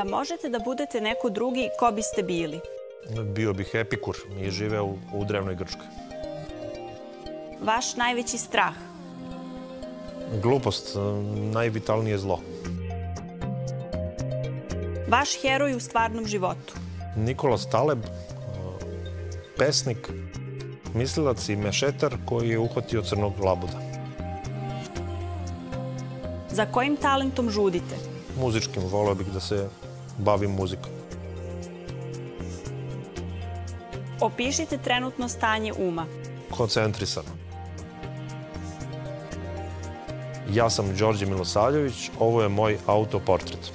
Da možete da budete neko drugi, ko biste bili? Bio bih Epikur i živeo u drevnoj Grčkoj. Vaš najveći strah? Glupost, najvitalnije zlo. Vaš heroj u stvarnom životu? Nikolas Taleb, pesnik, mislilac i mešetar koji je uhvatio crnog labuda. Za kojim talentom žudite? Muzičkim, voleo bih da se bavim muzikom. Opišite trenutno stanje uma. Koncentrisano. Ja sam Đorđe Milosavljević, ovo je moj autoportret.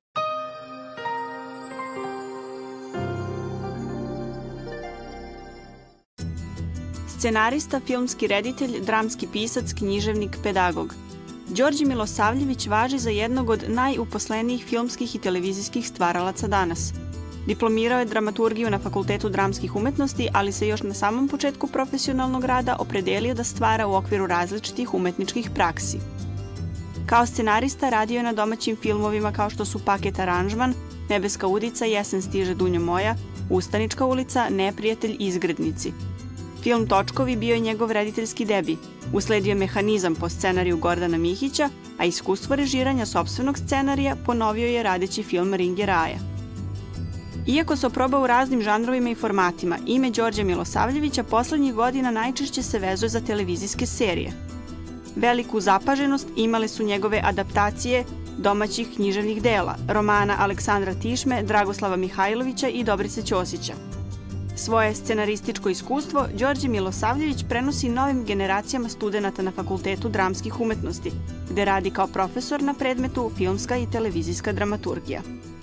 Scenarista, filmski reditelj, dramski pisac, književnik, pedagog. Đorđe Milosavljević važi za jednog od najuposlenijih filmskih i televizijskih stvaralaca danas. Diplomirao je dramaturgiju na Fakultetu dramskih umetnosti, ali se još na samom početku profesionalnog rada opredelio da stvara u okviru različitih umetničkih praksi. Kao scenarista radio je na domaćim filmovima kao što su Paket aranžman, Nebeska udica, Jesen stiže Dunjo moja, Ustanička ulica, Neprijatelj, Izgrednici. Film Točkovi bio je njegov rediteljski debi. Usledio Mehanizam po scenariju Gordana Mihića, a iskustvo režiranja sopstvenog scenarija ponovio je radeći film Ringe raja. Iako se oprobao u raznim žanrovima i formatima, ime Đorđe Milosavljevića poslednjih godina najčešće se vezuje za televizijske serije. Veliku zapaženost imale su njegove adaptacije domaćih književnih dela, romana Aleksandra Tišme, Dragoslava Mihajlovića i Dobrice Ćosića. Svoje scenarističko iskustvo Đorđe Milosavljević prenosi novim generacijama studenata na Fakultetu dramskih umetnosti, gde radi kao profesor na predmetu filmska i televizijska dramaturgija.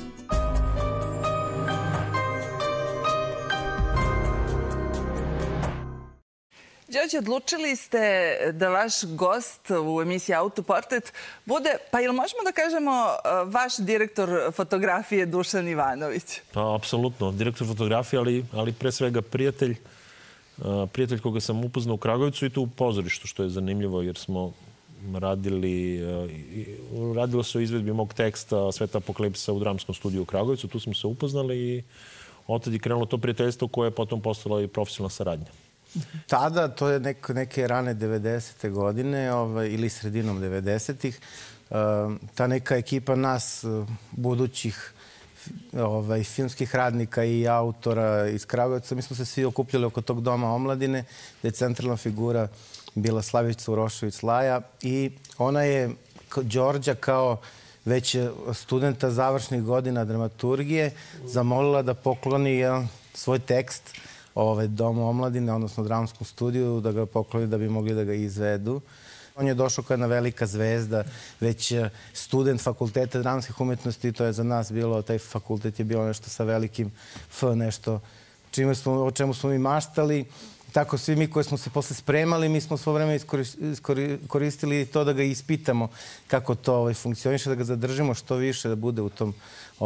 Đorđe, odlučili ste da vaš gost u emisiji Autoportret bude, pa ili možemo da kažemo, vaš direktor fotografije Dušan Ivanović? Pa, apsolutno. Direktor fotografije, ali pre svega prijatelj. Prijatelj koga sam upoznao u Kragujevcu i tu u pozorištu, što je zanimljivo jer smo radilo se o izvedbi mog teksta Sveta apokalipsa u dramskom studiju u Kragujevcu. Tu smo se upoznali i otad je krenulo to prijateljstvo koje je potom postalo i profesionalna saradnja. Tada, to je neke rane 90. godine ili sredinom 90-ih, ta neka ekipa nas, budućih filmskih radnika i autora iz Kragujevca, mi smo se svi okupljali oko tog Doma omladine, gde je centralna figura bila Slavica Urošević-Laja i ona je Đorđa kao već studenta završnih godina dramaturgije zamolila da pokloni jedan svoj tekst Domu omladine, odnosno dramskom studiju, da ga pokloni da bi mogli da ga izvedu. On je došao kao jedna velika zvezda, već student Fakulteta dramskih umetnosti, to je za nas bilo, taj fakultet je bilo nešto sa velikim F, nešto o čemu smo mi maštali. Tako svi mi koji smo se posle spremali, mi smo svo vreme koristili to da ga ispitamo kako to funkcioniše, da ga zadržimo što više, da bude u tom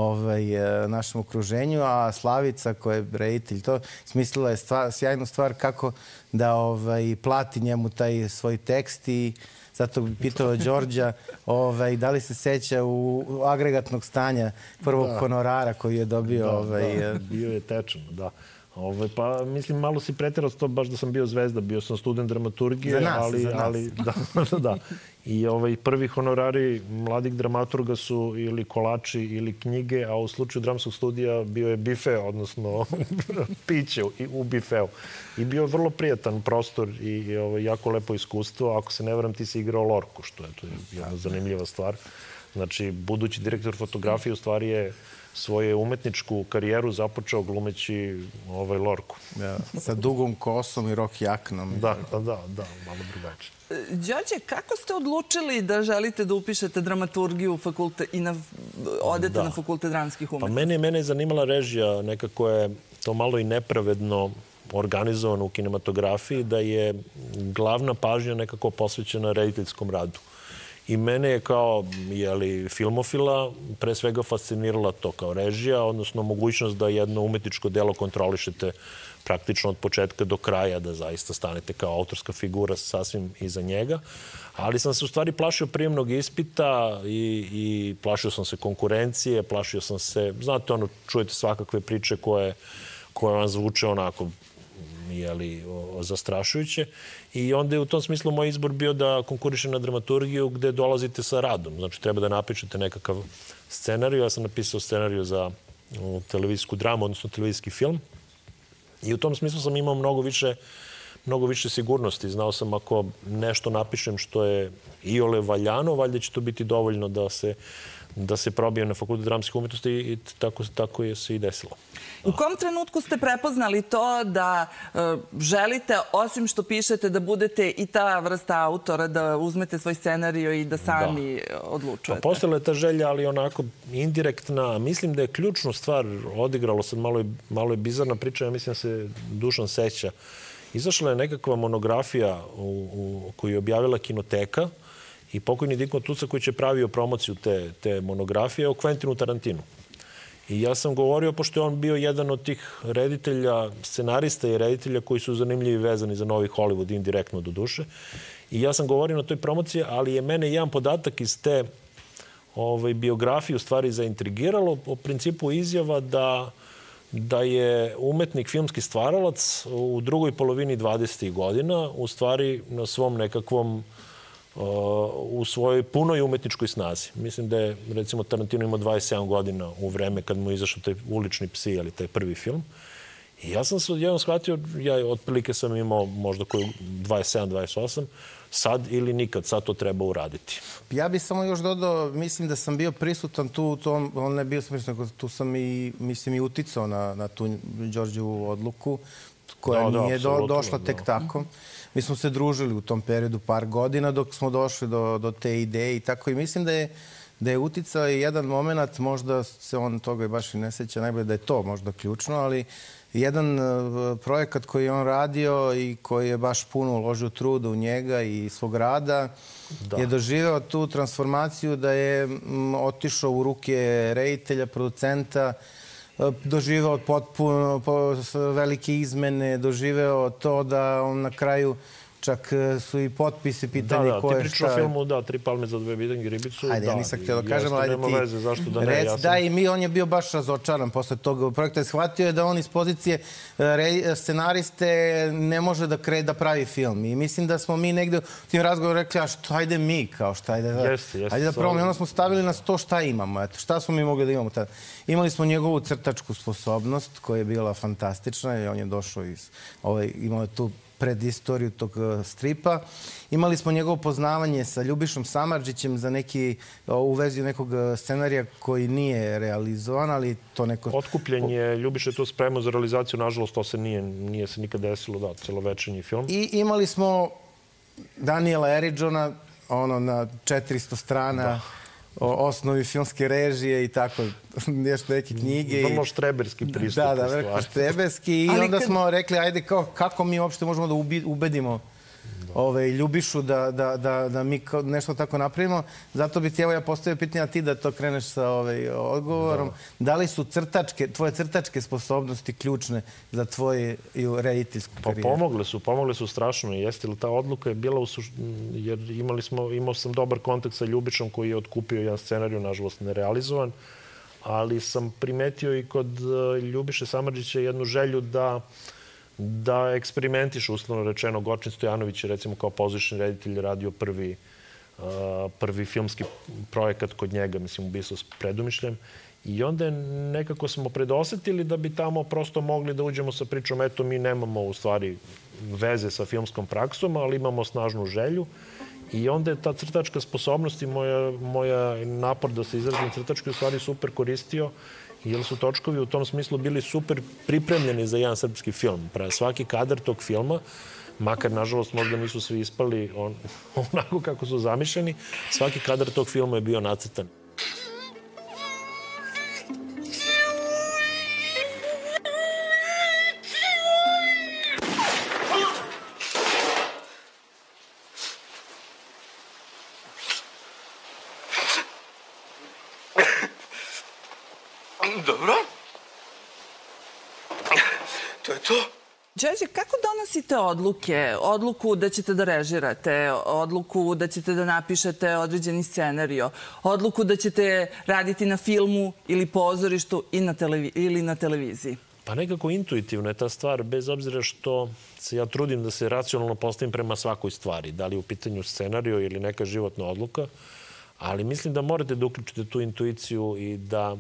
našem okruženju. A Slavica, koja je reditelj, to smislila je sjajnu stvar kako da plati njemu taj svoj tekst i zato bi pitao Đorđa da li se seća u agregatnog stanja prvog honorara koji je dobio. Bio je tečan, da. Pa, mislim, malo si preterao to baš da sam bio zvezda. Bio sam student dramaturgije. Za nas. Da. I prvi honorari mladih dramaturga su ili kolači ili knjige, a u slučaju dramskog studija bio je bife, odnosno piće u bifeu. I bio je vrlo prijatan prostor i jako lepo iskustvo. Ako se ne varam, ti si igrao Lorku, što je jedna zanimljiva stvar. Znači, budući direktor fotografije u stvari je svoju umetničku karijeru započeo glumeći Lorku. Sa dugom kosom i rok jaknom. Da, malo drugačije. Đorđe, kako ste odlučili da želite da upišete dramaturgiju i odete na Fakultet dramskih umetnosti? Pa mene je zanimala režija, nekako je to malo i nepravedno organizovano u kinematografiji, da je glavna pažnja nekako posvećena rediteljskom radu. I mene je kao filmofila pre svega fascinirala to kao režija, odnosno mogućnost da jedno umetničko delo kontrolišete praktično od početka do kraja, da zaista stanete kao autorska figura sasvim iza njega. Ali sam se u stvari plašio prijemnog ispita i plašio sam se konkurencije, plašio sam se, znate ono, čujete svakakve priče koje vam zvuče onako zastrašujuće. I onda je u tom smislu moj izbor bio da konkurišem na dramaturgiju gde dolazite sa radom. Znači, treba da napišete nekakav scenariju. Ja sam napisao scenariju za televizijsku dramu, odnosno televizijski film. I u tom smislu sam imao mnogo više sigurnosti. Znao sam ako nešto napišem što je iole valjano, valjda će to biti dovoljno da se probijem na Fakultet dramskih umetnosti i tako je se i desilo. U kom trenutku ste prepoznali to da želite, osim što pišete, da budete i ta vrsta autora, da uzmete svoj scenariju i da sami odlučujete? Postojala je ta želja, ali onako indirektna. Mislim da je ključnu stvar odigralo, sad malo je bizarna priča, ja mislim da se Dušan seća. Izašla je nekakva monografija koju je objavila Kinoteka i pokojni Dinko Tuca koji će pravio promociju te monografije o Quentinu Tarantinu. I ja sam govorio, pošto je on bio jedan od tih reditelja, scenarista i reditelja koji su zanimljivi vezani za novi Hollywood, indirektno do duše. I ja sam govorio na toj promociji, ali je mene jedan podatak iz te biografije u stvari zaintrigiralo. O principu izjava da je umetnik, filmski stvaralac u drugoj polovini 20. godina u stvari na svom nekakvom u svojoj punoj umetničkoj snazi. Mislim da je, recimo, Tarantino imao 27 godina u vreme kad mu izašao taj Ulični psi, ali taj prvi film. I ja sam se odjednom shvatio, ja otprilike sam imao možda koju 27-28, sad ili nikad, sad to treba uraditi. Ja bih samo još dodao, mislim da sam bio prisutan tu, on ne bio sam prisutan, tu sam i, mislim, i uticao na tu Đorđevu odluku, koja nije došla tek tako. Mi smo se družili u tom periodu par godina dok smo došli do te ideje i tako. I mislim da je uticao i jedan moment, možda se on toga i baš i ne seća najbolje, da je to možda ključno, ali jedan projekat koji je on radio i koji je baš puno uložio truda u njega i svog rada je doživeo tu transformaciju da je otišao u ruke reditelja, producenta, doživeo potpuno velike izmene, doživeo to da on na kraju čak su i potpisi pitanje ko je šta. Ti pričao o filmu, da, 3 palme za 2 bitange i ribicu. Ajde, ja nisam htio da kažem, ajde ti rec. Da, i on je bio baš razočaran posle tog projekta. Shvatio je da on iz pozicije scenariste ne može da pravi film. I mislim da smo mi negde u tim razgovoru rekli, a što, ajde mi, kao šta, ajde da probamo. I onda smo stavili na to šta imamo. Šta smo mi mogli da imamo tada? Imali smo njegovu crtačku sposobnost koja je bila fantastična i on je došao imao je tu predistoriju tog stripa. Imali smo njegovo poznavanje sa Ljubišom Samardžićem za u vezi nekog scenarija koji nije realizovan, ali to neko... Otkupljen je, Ljubiša je to spremao za realizaciju, nažalost to se nije se nikad desilo, da, celovečernji film. I imali smo Daniela Eridžona, na 400 strana, o osnovi filmske režije i tako, nešto neke knjige. Vrlo štreberski pristup. Da, vrlo štreberski. I onda smo rekli, ajde, kako mi uopšte možemo da ubedimo Ljubišu da mi nešto tako napravimo. Zato bi ti, evo ja postavio pitanje, a ti da to kreneš sa odgovorom. Da li su tvoje crtačke sposobnosti ključne za tvoju rediteljsku karijeru? Pomogle su strašno. Jeste li ta odluka je bila, jer imao sam dobar kontakt sa Ljubišom koji je otkupio jedan scenariju, nažalost nerealizovan, ali sam primetio i kod Ljubiše Samardžića jednu želju da eksperimentiš, uslovno rečeno. Gorčin Stojanović je, recimo, kao pozorišni reditelj radio prvi filmski projekat kod njega, mislim, Ubistvo s predumišljajem. I onda nekako smo predosetili da bi tamo prosto mogli da uđemo sa pričom, eto, mi nemamo u stvari veze sa filmskom praksom, ali imamo snažnu želju. I onda je ta crtačka sposobnost i moja napor da se izrazim crtački u stvari super koristio, jer su točkovi u tom smislu bili super pripremljeni za jedan srpski film. Svaki kadar tog filma, makar, nažalost, možda nisu svi ispali onako kako su zamišljeni, svaki kadar tog filma je bio nacrtan. Dobro. To je to. Đorđe, kako donosite odluke? Odluku da ćete da režirate, odluku da ćete da napišete određeni scenario, odluku da ćete raditi na filmu ili pozorištu ili na televiziji? Pa nekako intuitivno je ta stvar, bez obzira što se ja trudim da se racionalno postavim prema svakoj stvari. Da li je u pitanju scenario ili neka životna odluka, ali mislim da morate da uključite tu intuiciju i da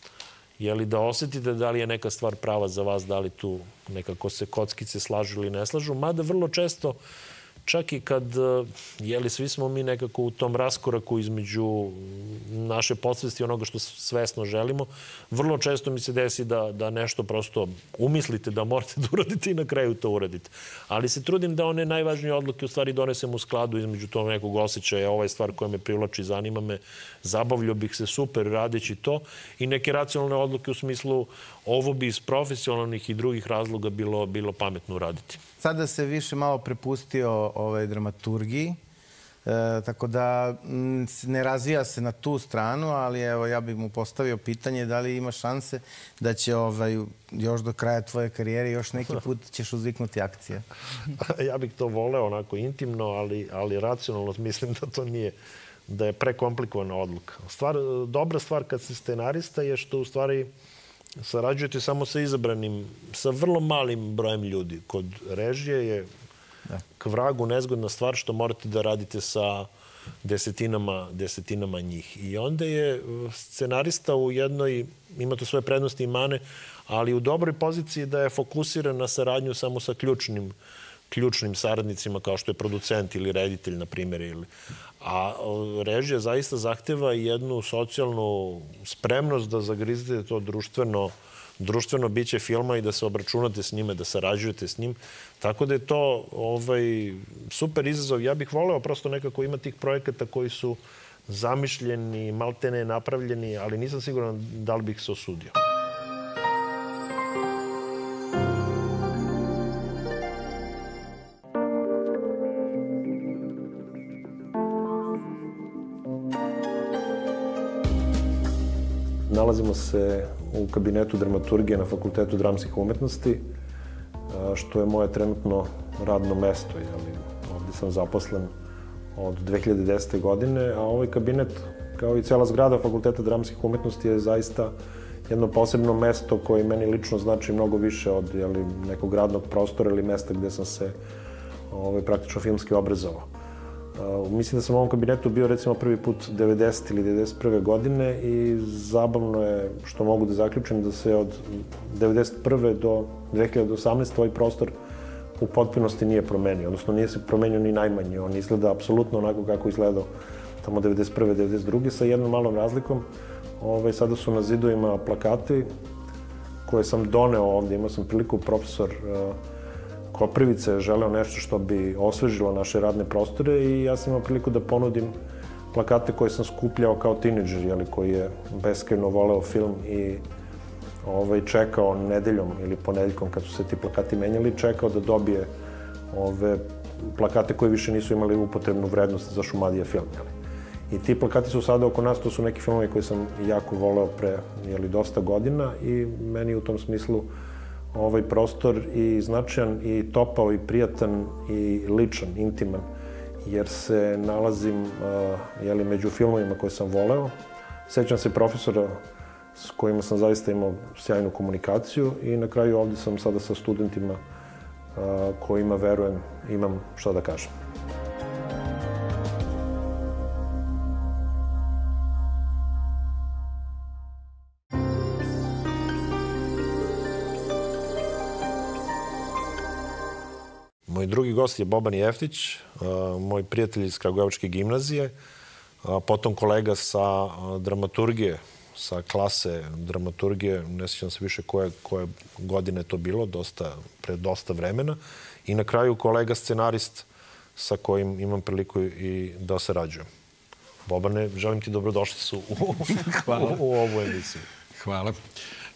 osetite da li je neka stvar prava za vas, da li tu nekako se kockice slažu ili ne slažu. Mada vrlo često, čak i kad, svi smo mi nekako u tom raskoraku između naše podsvesti i onoga što svesno želimo, vrlo često mi se desi da nešto prosto umislite da morate da uradite i na kraju to uradite. Ali se trudim da one najvažnije odluke u stvari donesem u skladu između tog nekog osjećaja, ova je stvar koja me privlači, zanima me, zabavljao bih se super radeći to i neke racionalne odluke u smislu ovo bi iz profesionalnih i drugih razloga bilo pametno uraditi. Sada se više malo prepustio dramaturgiji, tako da ne razvija se na tu stranu, ali evo ja bih mu postavio pitanje da li ima šanse da će još do kraja tvoje karijere još neki put ćeš uzviknuti akcije. Ja bih to voleo onako intimno, ali racionalno mislim da to nije, da je prekomplikovana odluka. Dobra stvar kad si scenarista je što u stvari sarađujete samo sa izabranim, sa vrlo malim brojem ljudi. Kod režije je k vragu nezgodna stvar što morate da radite sa desetinama njih. I onda je scenarista u jednoj, ima to svoje prednosti i mane, ali u dobroj poziciji da je fokusiran na saradnju samo sa ključnim saradnicima kao što je producent ili reditelj, na primjer. A režija zaista zahteva jednu socijalnu spremnost da zagrizete to društveno biće filma i da se obračunate s njime, da sarađujete s njim. Tako da je to super izazov. Ja bih voleo prosto nekako imati tih projekata koji su zamišljeni, maltene napravljeni, ali nisam siguran da li bih se osudio. Nalazimo se u kabinetu dramaturgije na Fakultetu dramskih umetnosti, što je moje trenutno radno mesto. Ovdje sam zaposlen od 2010. godine, a ovaj kabinet, kao i cela zgrada Fakulteta dramskih umetnosti, je zaista jedno posebno mesto koje meni lično znači mnogo više od nekog radnog prostora ili mesta gde sam se praktično filmski obrazovao. Mislim da sam u ovom kabinetu bio recimo prvi put 90. ili 91. godine i zabavno je što mogu da zaključim da se od 91. do 2018. ovaj prostor u potpunosti nije promenio. Odnosno nije se promenio ni najmanje. On izgleda apsolutno onako kako izgledao tamo 91. 92. sa jednom malom razlikom. Sada su na zidovima plakati koje sam doneo ovdje. Imao sam priliku, profesor Koprivica je želeo nešto što bi osvežilo naše radne prostore i ja sam imao priliku da ponudim plakate koje sam skupljao kao tinejdžer, koji je beskrajno voleo film i čekao nedeljom ili ponedeljkom kad su se ti plakati menjali, čekao da dobije ove plakate koji više nisu imali upotrebnu vrednost za Šumadija film. I ti plakati su sada oko nas, to su neki filmovi koje sam jako voleo pre dosta godina i meni u tom smislu ovaj prostor i značajan i topao i prijatan i ličan, intiman, jer se nalazim među filmovima koje sam voleo. Sećam se profesora s kojima sam zaista imao sjajnu komunikaciju i na kraju ovdje sam sada sa studentima kojima verujem, imam šta da kažem. Moj drugi gost je Boban Jeftić, moj prijatelj iz Kragujevačke gimnazije, potom kolega sa dramaturgije, sa klase dramaturgije, ne sjećam se više koje godine to bilo, pre dosta vremena, i na kraju kolega scenarist sa kojim imam priliku i da sarađujem. Bobane, želim ti dobrodošlicu u ovu emisiju. Hvala.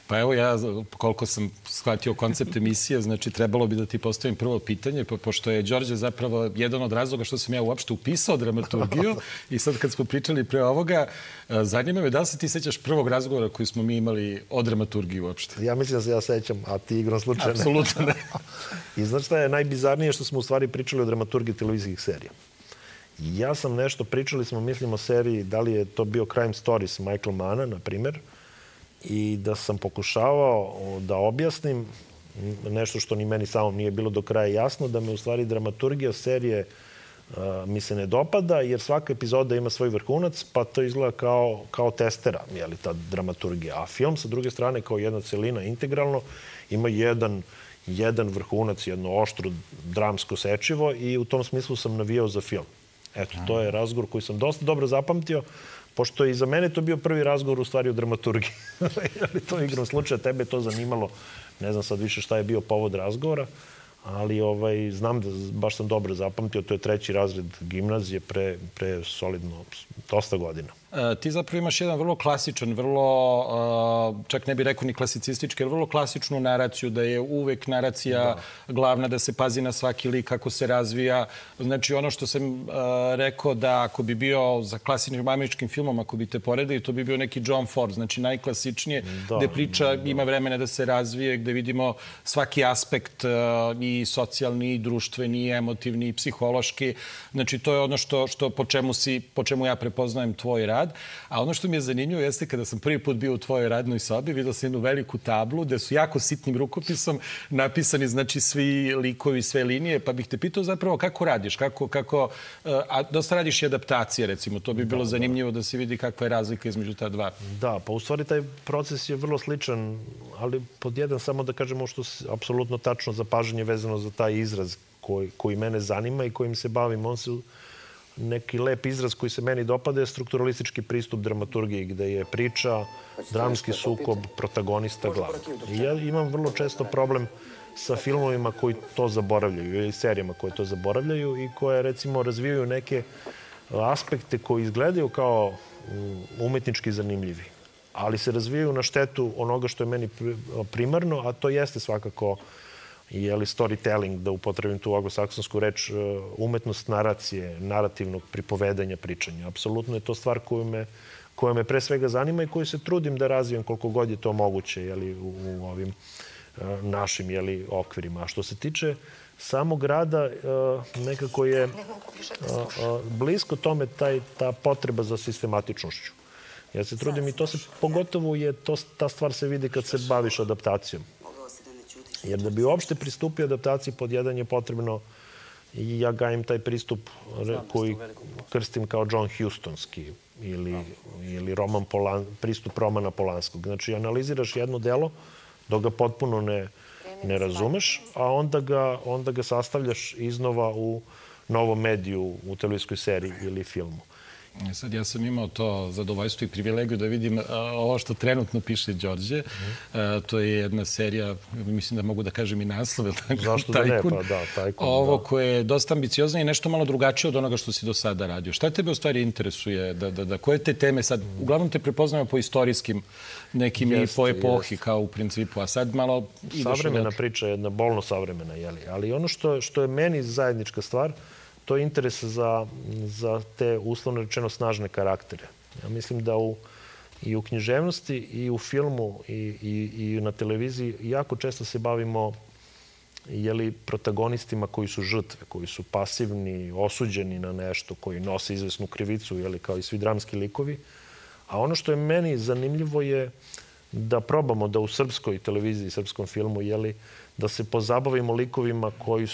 Pa evo ja, koliko sam shvatio koncept emisije, znači trebalo bi da ti postavim prvo pitanje, pošto je Đorđe zapravo jedan od razloga što sam ja uopšte upisao dramaturgiju i sad kad smo pričali pre ovoga, zanima me da li se ti sećaš prvog razgovora koji smo mi imali o dramaturgiji uopšte? Ja mislim da se ja sećam, a ti igrom slučajno. Apsolutno ne. I znaš šta je najbizarnije što smo u stvari pričali o dramaturgiji televizijskih serija. Ja sam nešto, pričali smo, mislim o seriji, da li je to bio Crime Stories Michael Manna, na primer, i da sam pokušavao da objasnim nešto što ni meni samom nije bilo do kraja jasno, da me u stvari dramaturgija serije mi se ne dopada, jer svaka epizoda ima svoj vrhunac, pa to izgleda kao testera, je li ta dramaturgija. A film, sa druge strane, kao jedna celina integralno, ima jedan vrhunac, jedno oštro dramsko sečivo i u tom smislu sam navijao za film. Eto, to je razgovor koji sam dosta dobro zapamtio, pošto je i za mene to bio prvi razgovor u stvari o dramaturgiji. Ali to igrom slučaja, tebe je to zanimalo. Ne znam sad više šta je bio povod razgovora, ali znam da baš sam dobro zapamtio. To je 3. razred gimnazije pre solidno dosta godina. Ti zapravo imaš jedan vrlo klasičan, vrlo, čak ne bih rekao ni klasicistički, jer vrlo klasičnu naraciju, da je uvek naracija glavna, da se pazi na svaki lik, kako se razvija. Znači, ono što sam rekao da ako bi bio za klasičnim američkim filmom, ako bi te poredili, to bi bio neki John Ford, znači najklasičnije, gde priča ima vremena da se razvije, gde vidimo svaki aspekt i socijalni, i društveni, i emotivni, i psihološki. Znači, to je ono po čemu ja prepoznajem tvoj rad. A ono što mi je zanimljivo jeste kada sam prvi put bio u tvojoj radnoj sobi, vidio sam jednu veliku tablu gde su jako sitnim rukopisom napisani, znači, svi likovi, sve linije, pa bih te pitao zapravo kako radiš, a dosta radiš i adaptacije, recimo, to bi bilo zanimljivo da se vidi kakva je razlika između ta dva. Da, pa u stvari taj proces je vrlo sličan, ali pod jedan samo da kažemo što je apsolutno tačno zapažanje vezano za taj izraz koji mene zanima i kojim se bavim. On se neki lep izraz koji se meni dopada je strukturalistički pristup dramaturgiji, gde je priča, dramski sukob, protagonista glavni. I ja imam vrlo često problem sa filmovima koji to zaboravljaju ili serijama koje to zaboravljaju i koje, recimo, razvijaju neke aspekte koji izgledaju kao umetnički zanimljivi, ali se razvijaju na štetu onoga što je meni primarno, a to jeste svakako storytelling, da upotrebim tu anglosaksonsku reč, umetnost naracije, narativnog pripovedanja, pričanja. Apsolutno je to stvar koja me pre svega zanima i koju se trudim da razvijem koliko god je to moguće u ovim našim okvirima. A što se tiče samog rada, nekako je blisko tome ta potreba za sistematičnošću. Ja se trudim i to se, pogotovo ta stvar se vidi kad se baviš adaptacijom. Jer da bi uopšte pristupio adaptaciji, pod jedan je potrebno, i ja gajim taj pristup koji krstim kao John Hustonski ili pristup Romana Polanskog. Znači, analiziraš jedno delo dok ga potpuno ne razumeš, a onda ga sastavljaš iznova u novom mediju, u televizijskoj seriji ili filmu. Sad ja sam imao to zadovoljstvo i privilegiju da vidim ovo što trenutno piše Đorđe. To je jedna serija, mislim da mogu da kažem i naslov. Zašto da ne? Pa da, Tajkun. Ovo koje je dosta ambiciozno i nešto malo drugačije od onoga što si do sada radio. Šta tebe u stvari interesuje? Koje te teme sad? Uglavnom te prepoznamo po istorijskim nekim i po epohi kao u principu, a sad malo ideš... Savremena priča je jedna bolno savremena, ali ono što je meni zajednička stvar, to je interes za te, uslovno rečeno, snažne karaktere. Ja mislim da i u književnosti, i u filmu, i na televiziji jako često se bavimo protagonistima koji su žrtve, koji su pasivni, osuđeni na nešto, koji nose izvesnu krivicu, kao i svi dramski likovi. A ono što je meni zanimljivo je da probamo da u srpskoj televiziji, srpskom filmu, da se pozabavimo likovima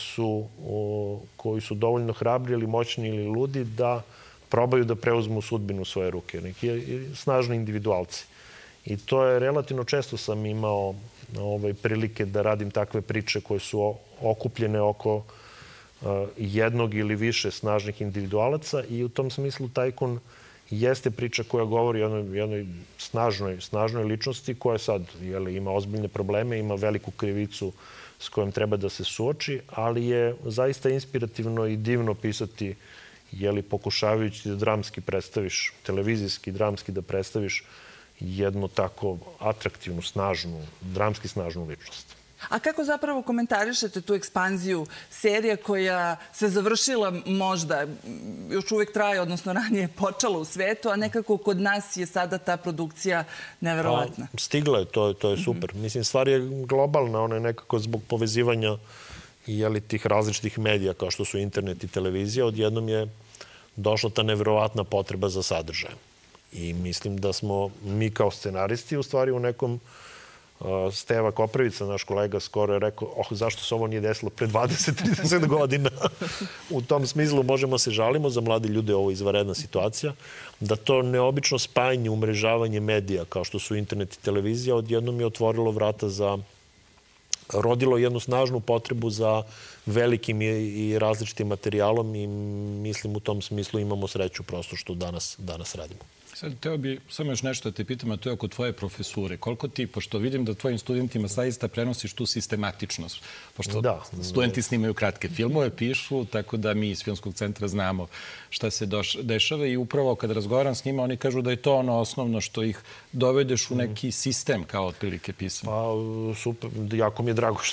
koji su dovoljno hrabri ili moćni ili ludi da probaju da preuzmu sudbinu u svoje ruke. Neki snažni individualci. I to je relativno često sam imao prilike da radim takve priče koje su okupljene oko jednog ili više snažnih individualaca i u tom smislu Tajkun jeste priča koja govori o jednoj snažnoj ličnosti koja sad ima ozbiljne probleme, ima veliku krivicu s kojom treba da se suoči, ali je zaista inspirativno i divno pisati, pokušavajući da dramski predstaviš, televizijski, dramski da predstaviš jednu tako atraktivnu, snažnu, dramski snažnu ličnost. A kako zapravo komentarišete tu ekspanziju serija koja se završila možda, još uvek traje, odnosno ranije je počela u svetu, a nekako kod nas je sada ta produkcija neverovatna? Stigla je, to je super. Mislim, stvar je globalna, ona je nekako zbog povezivanja tih različitih medija kao što su internet i televizija, odjednom je došla ta neverovatna potreba za sadržajem. I mislim da smo mi kao scenaristi u stvari u nekom Steva Koprivica, naš kolega, skoro je rekao zašto se ovo nije desilo pre 20-30 godina. U tom smislu možemo se žalimo za mladi ljude, ovo je izvanredna situacija, da to neobično spajanje, umrežavanje medija kao što su internet i televizija odjednom je otvorilo vrata za rodilo jednu snažnu potrebu za velikim i različitim materijalom i mislim u tom smislu imamo sreću prosto što danas radimo. Sad, teo bi samo još nešto da te pitam, a to je oko tvoje profesure. Koliko ti, pošto vidim da tvojim studentima zaista prenosiš tu sistematičnost, pošto studenti snimaju kratke filmove, pišu, tako da mi iz Filmskog centra znamo šta se dešava i upravo kad razgovaram s njima, oni kažu da je to ono osnovno što ih dovedeš u neki sistem kao otprilike pisanja. Pa, super, jako mi je drago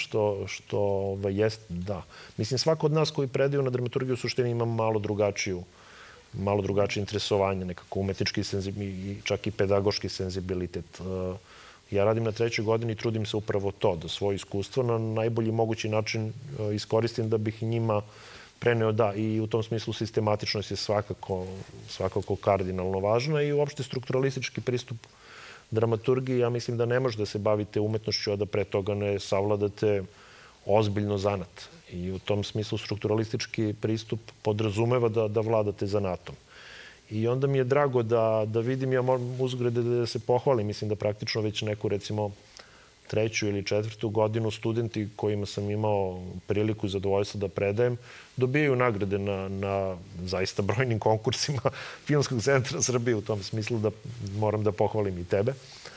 što jest, da. Mislim, svako od nas koji predaju na dramaturgiju u suštini ima malo drugačije interesovanje, nekako umetnički i čak i pedagoški senzibilitet. Ja radim na 3. godini i trudim se upravo to, da svoje iskustvo na najbolji mogući način iskoristim da bih njima preneo i u tom smislu sistematičnost je svakako kardinalno važna i uopšte strukturalistički pristup dramaturgiji. Ja mislim da ne može da se bavite umetnošću, a da pre toga ne savladate ozbiljno zanat. I u tom smislu strukturalistički pristup podrazumeva da vladate zanatom. I onda mi je drago da vidim, ja moram uzgrade da se pohvalim, mislim da praktično već neku, recimo, 3. ili 4. godinu studenti kojima sam imao priliku i zadovoljstvo da predajem, dobijaju nagrade na zaista brojnim konkursima Filmskog centra Srbije, u tom smislu da moram da pohvalim i tebe.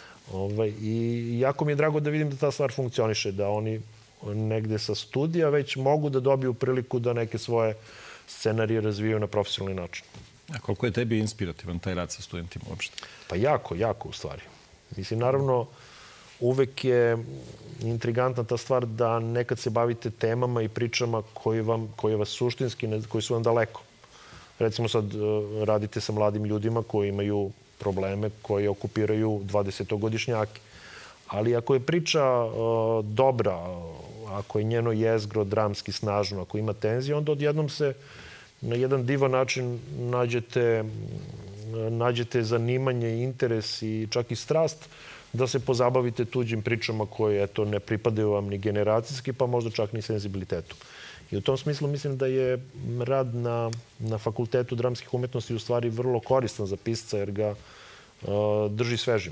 I jako mi je drago da vidim da ta stvar funkcioniše, da oni negde sa studija već mogu da dobiju priliku da neke svoje scenarije razvijaju na profesionalni način. A koliko je tebi inspirativan taj rad sa studentima uopšte? Pa jako u stvari. Mislim, naravno, uvek je intrigantna ta stvar da nekad se bavite temama i pričama koje vas suštinski, koji su vam daleko. Recimo sad radite sa mladim ljudima koji imaju probleme koje okupiraju 20-godišnjake. Ali ako je priča dobra, ako je njeno jezgro dramski snažno, ako ima tenzije, onda odjednom se na jedan divan način nađete zanimanje, interes i čak i strast da se pozabavite tuđim pričama koje ne pripadaju vam ni generacijski, pa možda čak ni senzibilitetu. I u tom smislu mislim da je rad na Fakultetu dramskih umetnosti u stvari vrlo koristan za pisca jer ga drži svežim.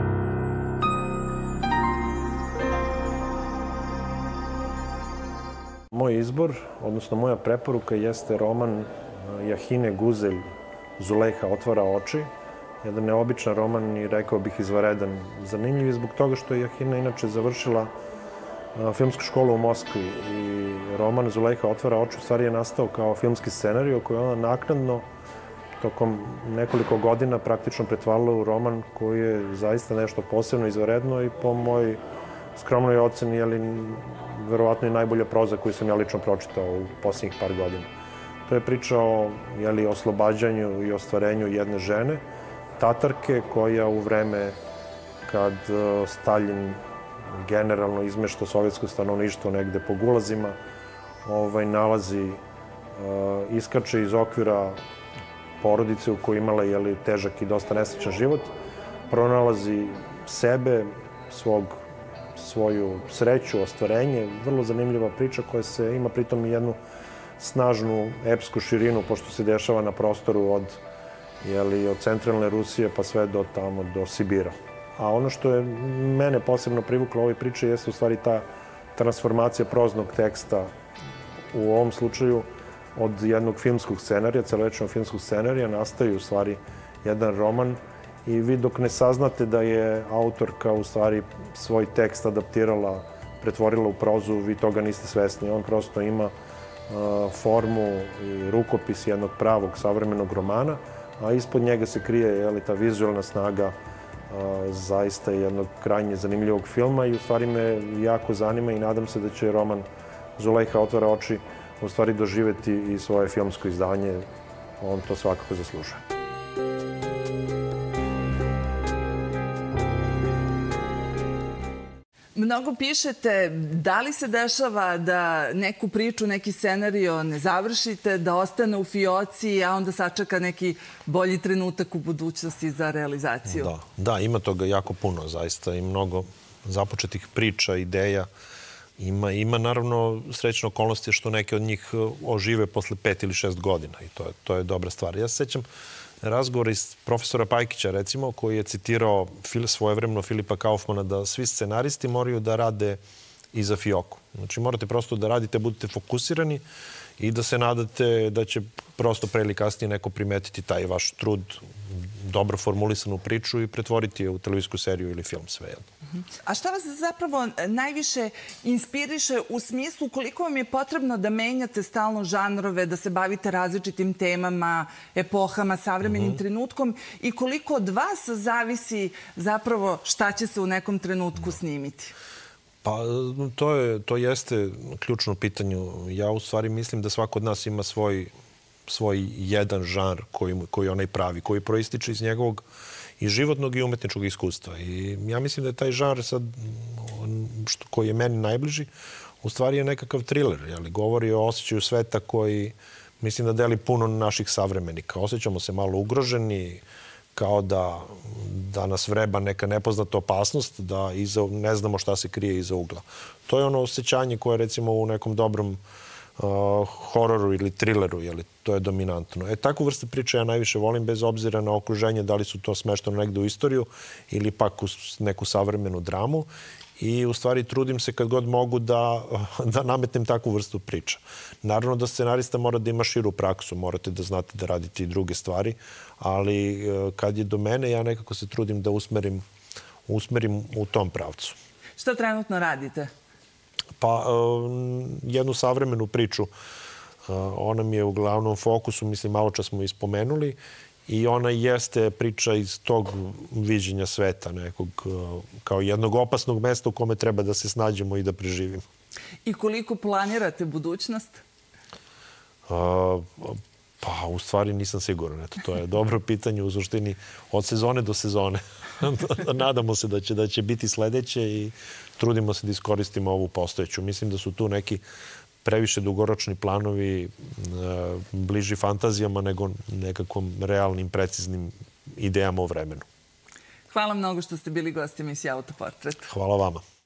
Moj izbor, odnosno moja preporuka jeste roman Jahine Guzelj Zulejha otvara oči. Jedan neobičan roman i rekao bih izvanredan. Zanimljiv je zbog toga što je Jahina inače završila filmsku školu u Moskvi i roman Zulejha otvara oči u stvari je nastao kao filmski scenarij koji je ona naknadno tokom nekoliko godina praktično pretvarala u roman koji je zaista nešto posebno izvanredno i po mojoj skromnoj oceni, verovatno i najbolja proza koju sam ja lično pročitao u posljednjih par godina. To je priča o oslobađanju i ostvarenju jedne žene, Tatarke, koja u vreme kad Staljin generalno izmešta sovjetsko stanovništvo negde po gulazima, iskače iz okvira porodice u kojoj imala težak i dosta nesrećan život, pronalazi sebe, svoju sreću, ostvarenje. Vrlo zanimljiva priča koja ima pritom i jednu snažnu epsku širinu, pošto se dešava na prostoru od centralne Rusije pa sve do Sibira. A ono što je mene posebno privuklo u ovoj priči jeste u stvari ta transformacija proznog teksta u ovom slučaju od jednog filmskog scenarija, celovečnog filmskog scenarija, nastaje u stvari jedan roman i vi dok ne saznate da je autorka u stvari svoj tekst adaptirala, pretvorila u prozu, vi toga niste svesni. On prosto ima formu i rukopis jednog pravog savremenog romana, a ispod njega se krije ta vizualna snaga zaista jednog krajnje zanimljivog filma i u stvari me jako zanima i nadam se da će roman Zulejha otvara oči u stvari doživeti i svoje filmsko izdanje. On to svakako zaslužuje. Mnogo pišete, da li se dešava da neku priču, neki scenario ne završite, da ostane u fioci, a onda sačeka neki bolji trenutak u budućnosti za realizaciju? Da, ima toga jako puno, zaista, i mnogo započetih priča, ideja. Ima naravno srećne okolnosti što neke od njih ožive posle 5 ili 6 godina i to je dobra stvar. Ja se sećam razgovora iz profesora Pajkića, recimo, koji je citirao svojevremeno Filipa Kaufmana da svi scenaristi moraju da rade i za fioku. Znači, morate prosto da radite, budete fokusirani i da se nadate da će prosto pre ili kasnije neko primetiti taj vaš trud, dobro formulisanu priču i pretvoriti je u televizijsku seriju ili film, svejedno. A šta vas zapravo najviše inspiriše u smislu koliko vam je potrebno da menjate stalno žanrove, da se bavite različitim temama, epohama, savremenim trenutkom i koliko od vas zavisi zapravo šta će se u nekom trenutku snimiti? Pa, to jeste ključno pitanje. Ja u stvari mislim da svako od nas ima svoj jedan žanr koji onaj pravi, koji proističe iz njegovog i životnog i umetničkog iskustva. I ja mislim da je taj žanr sad, koji je meni najbliži, u stvari je nekakav thriller. Govori o osjećaju sveta koji mislim da deli puno naših savremenika. Osjećamo se malo ugroženi, kao da nas vreba neka nepoznata opasnost, da ne znamo šta se krije iza ugla. To je ono osjećanje koje recimo u nekom dobrom hororu ili thrilleru, to je dominantno. Takvu vrstu priče ja najviše volim bez obzira na okruženje, da li su to smešteno negde u istoriju ili pak u neku savremenu dramu. I u stvari trudim se kad god mogu da nametnem takvu vrstu priča. Naravno da scenarista mora da ima širu praksu, morate da znate da radite i druge stvari, ali kad je do mene, ja nekako se trudim da usmerim u tom pravcu. Šta trenutno radite? Pa, jednu savremenu priču. Ona mi je u glavnom fokusu, mislim, malo čas smo ispomenuli, i ona jeste priča iz tog viđenja sveta nekog, kao jednog opasnog mesta u kome treba da se snađemo i da preživimo. I koliko planirate budućnost? Pa, u stvari nisam siguran. To je dobro pitanje u suštini od sezone do sezone. Nadamo se da će biti sledeće i trudimo se da iskoristimo ovu postojeću. Mislim da su tu neki previše dugoročni planovi, bliži fantazijama nego nekakvom realnim, preciznim idejama o vremenu. Hvala mnogo što ste bili gosti emisije Autoportret. Hvala vama.